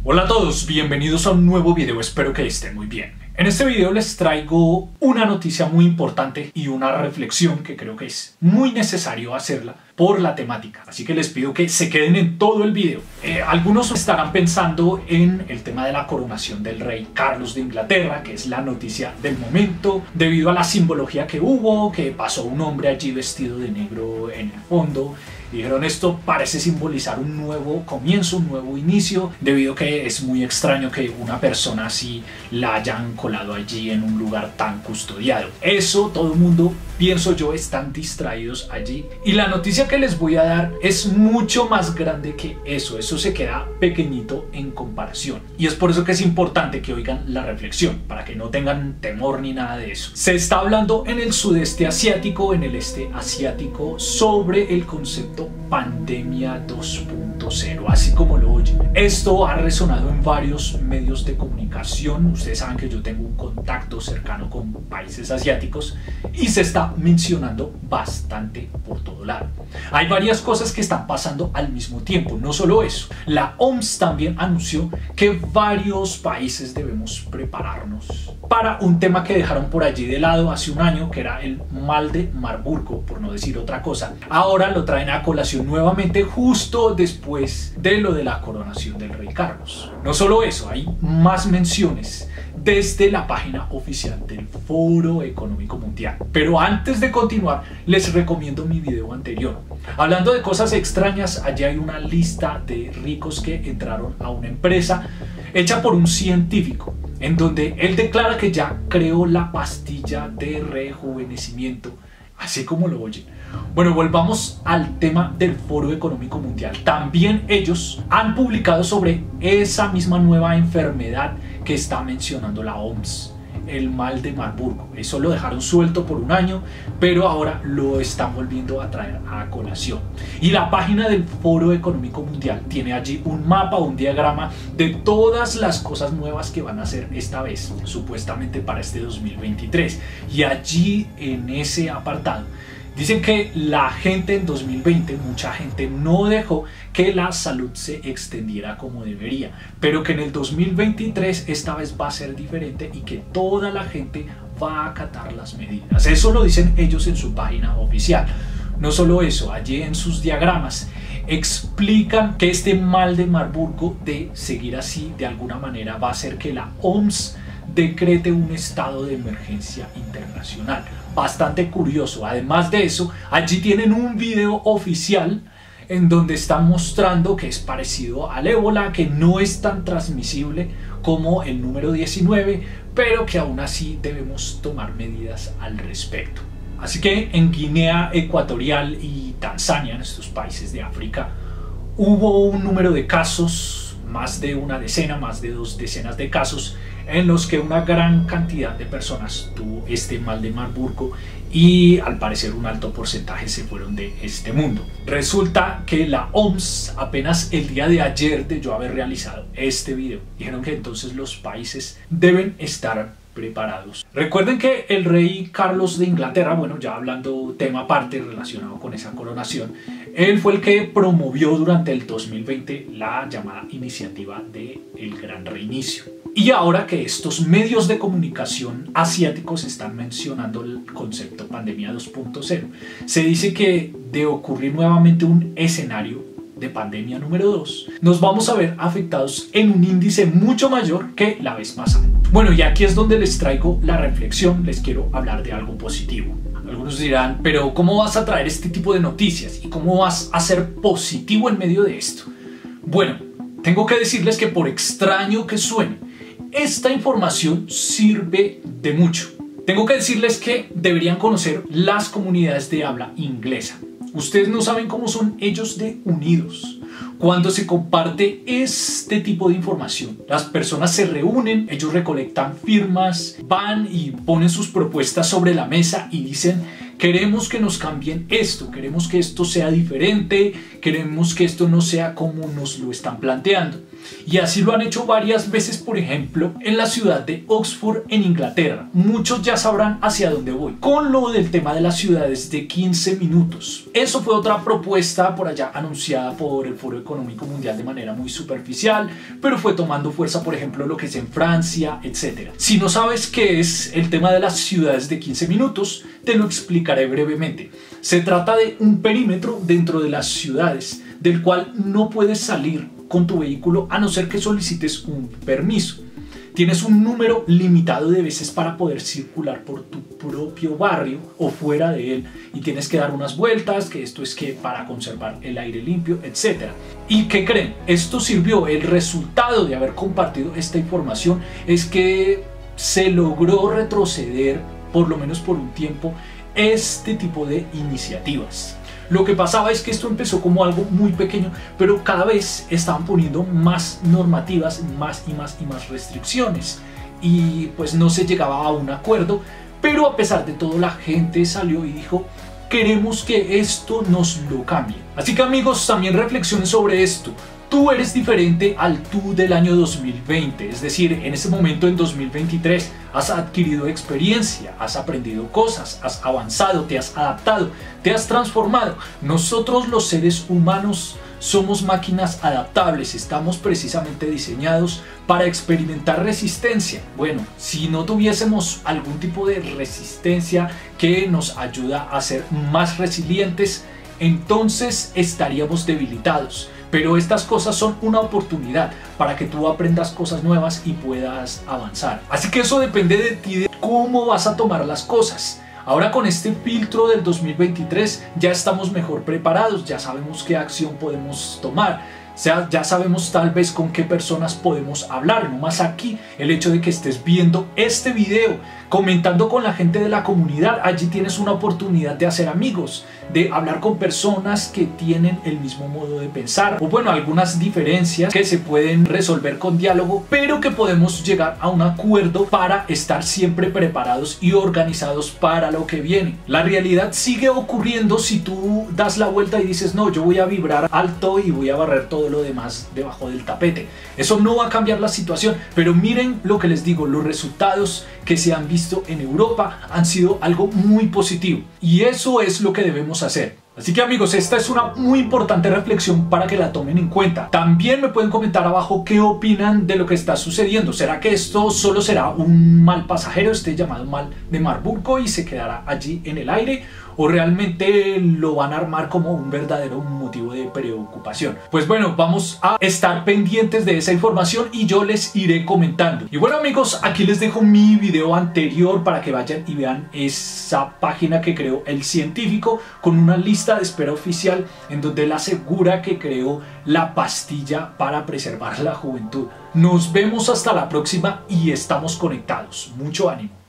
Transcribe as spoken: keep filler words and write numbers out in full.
Hola a todos, bienvenidos a un nuevo video, espero que estén muy bien. En este video les traigo una noticia muy importante y una reflexión que creo que es muy necesario hacerla por la temática. Así que les pido que se queden en todo el video. Eh, algunos estarán pensando en el tema de la coronación del rey Carlos de Inglaterra, que es la noticia del momento, debido a la simbología que hubo, que pasó un hombre allí vestido de negro en el fondo. Y dijeron, esto parece simbolizar un nuevo comienzo, un nuevo inicio, debido a que es muy extraño que una persona así la hayan colado allí en un lugar tan custodiado. Eso, todo el mundo, pienso yo, están distraídos allí. Y la noticia que les voy a dar es mucho más grande que eso. Eso se queda pequeñito en comparación. Y es por eso que es importante que oigan la reflexión, para que no tengan temor ni nada de eso. Se está hablando en el sudeste asiático, en el este asiático, sobre el concepto pandemia dos punto cero, así como lo oyen. Esto ha resonado en varios medios de comunicación. Ustedes saben que yo tengo un contacto cercano con países asiáticos y se está mencionando bastante por todo lado. Hay varias cosas que están pasando al mismo tiempo. No solo eso, la O M S también anunció que varios países debemos prepararnos para un tema que dejaron por allí de lado hace un año, que era el mal de Marburgo, por no decir otra cosa. Ahora lo traen a colación nuevamente justo después de lo de la coronación del rey Carlos. No solo eso, hay más menciones desde la página oficial del Foro Económico Mundial. Pero antes de continuar, les recomiendo mi video anterior. Hablando de cosas extrañas, allí hay una lista de ricos que entraron a una empresa hecha por un científico, en donde él declara que ya creó la pastilla de rejuvenecimiento, así como lo oyen. Bueno, volvamos al tema del Foro Económico Mundial. También ellos han publicado sobre esa misma nueva enfermedad que está mencionando la O M S, el mal de Marburgo. Eso lo dejaron suelto por un año, pero ahora lo están volviendo a traer a colación. Y la página del Foro Económico Mundial tiene allí un mapa, un diagrama de todas las cosas nuevas que van a hacer esta vez, supuestamente para este dos mil veintitrés. Y allí en ese apartado dicen que la gente en dos mil veinte, mucha gente no dejó que la salud se extendiera como debería, pero que en el dos mil veintitrés esta vez va a ser diferente y que toda la gente va a acatar las medidas. Eso lo dicen ellos en su página oficial. No solo eso, allí en sus diagramas explican que este mal de Marburgo, de seguir así de alguna manera, va a hacer que la O M S decrete un estado de emergencia internacional. Bastante curioso. Además de eso, allí tienen un video oficial en donde están mostrando que es parecido al ébola, que no es tan transmisible como el número diecinueve, pero que aún así debemos tomar medidas al respecto. Así que en Guinea Ecuatorial y Tanzania, en estos países de África, hubo un número de casos, más de una decena, más de dos decenas de casos, en los que una gran cantidad de personas tuvo este mal de Marburgo y al parecer un alto porcentaje se fueron de este mundo. Resulta que la O M S apenas el día de ayer de yo haber realizado este video dijeron que entonces los países deben estar preparados. Recuerden que el rey Carlos de Inglaterra, bueno, ya hablando tema aparte relacionado con esa coronación, él fue el que promovió durante el dos mil veinte la llamada iniciativa del Gran Reinicio. Y ahora que estos medios de comunicación asiáticos están mencionando el concepto pandemia dos punto cero, se dice que de ocurrir nuevamente un escenario de pandemia número dos, nos vamos a ver afectados en un índice mucho mayor que la vez pasada. Bueno, y aquí es donde les traigo la reflexión, les quiero hablar de algo positivo. Algunos dirán, pero ¿cómo vas a traer este tipo de noticias? ¿Y cómo vas a ser positivo en medio de esto? Bueno, tengo que decirles que por extraño que suene, esta información sirve de mucho. Tengo que decirles que deberían conocer las comunidades de habla inglesa. Ustedes no saben cómo son ellos de unidos. Cuando se comparte este tipo de información, las personas se reúnen, ellos recolectan firmas, van y ponen sus propuestas sobre la mesa y dicen queremos que nos cambien esto, queremos que esto sea diferente, queremos que esto no sea como nos lo están planteando. Y así lo han hecho varias veces, por ejemplo, en la ciudad de Oxford, en Inglaterra. Muchos ya sabrán hacia dónde voy, con lo del tema de las ciudades de quince minutos. Eso fue otra propuesta por allá anunciada por el Foro Económico Mundial de manera muy superficial, pero fue tomando fuerza, por ejemplo, lo que es en Francia, etcétera. Si no sabes qué es el tema de las ciudades de quince minutos, te lo explicaré brevemente. Se trata de un perímetro dentro de las ciudades, del cual no puedes salir con tu vehículo a no ser que solicites un permiso. Tienes un número limitado de veces para poder circular por tu propio barrio o fuera de él, y tienes que dar unas vueltas, que esto es que para conservar el aire limpio, etcétera. ¿Y qué creen? Esto sirvió. El resultado de haber compartido esta información es que se logró retroceder, por lo menos por un tiempo, este tipo de iniciativas. Lo que pasaba es que esto empezó como algo muy pequeño, pero cada vez estaban poniendo más normativas, más y más y más restricciones, y pues no se llegaba a un acuerdo. Pero a pesar de todo, la gente salió y dijo: queremos que esto nos lo cambie. Así que, amigos, también reflexionen sobre esto. Tú eres diferente al tú del año dos mil veinte, es decir, en ese momento, en dos mil veintitrés, has adquirido experiencia, has aprendido cosas, has avanzado, te has adaptado, te has transformado. Nosotros, los seres humanos, somos máquinas adaptables, estamos precisamente diseñados para experimentar resistencia. Bueno, si no tuviésemos algún tipo de resistencia que nos ayuda a ser más resilientes, entonces estaríamos debilitados. Pero estas cosas son una oportunidad para que tú aprendas cosas nuevas y puedas avanzar. Así que eso depende de ti, de cómo vas a tomar las cosas. Ahora, con este filtro del dos mil veintitrés ya estamos mejor preparados, ya sabemos qué acción podemos tomar. O sea, ya sabemos tal vez con qué personas podemos hablar. No más aquí, el hecho de que estés viendo este video, comentando con la gente de la comunidad, allí tienes una oportunidad de hacer amigos, de hablar con personas que tienen el mismo modo de pensar, o bueno, algunas diferencias que se pueden resolver con diálogo, pero que podemos llegar a un acuerdo para estar siempre preparados y organizados para lo que viene. La realidad sigue ocurriendo si tú das la vuelta y dices: no, yo voy a vibrar alto y voy a barrer todo lo demás debajo del tapete. Eso no va a cambiar la situación. Pero miren lo que les digo, los resultados que se han visto en Europa han sido algo muy positivo, y eso es lo que debemos hacer. Así que, amigos, esta es una muy importante reflexión para que la tomen en cuenta. También me pueden comentar abajo qué opinan de lo que está sucediendo. ¿Será que esto solo será un mal pasajero, este llamado mal de Marburgo, y se quedará allí en el aire? ¿O realmente lo van a armar como un verdadero motivo de preocupación? Pues bueno, vamos a estar pendientes de esa información y yo les iré comentando. Y bueno, amigos, aquí les dejo mi video anterior para que vayan y vean esa página que creó el científico, con una lista de espera oficial en donde él asegura que creó la pastilla para preservar la juventud. Nos vemos hasta la próxima y estamos conectados. Mucho ánimo.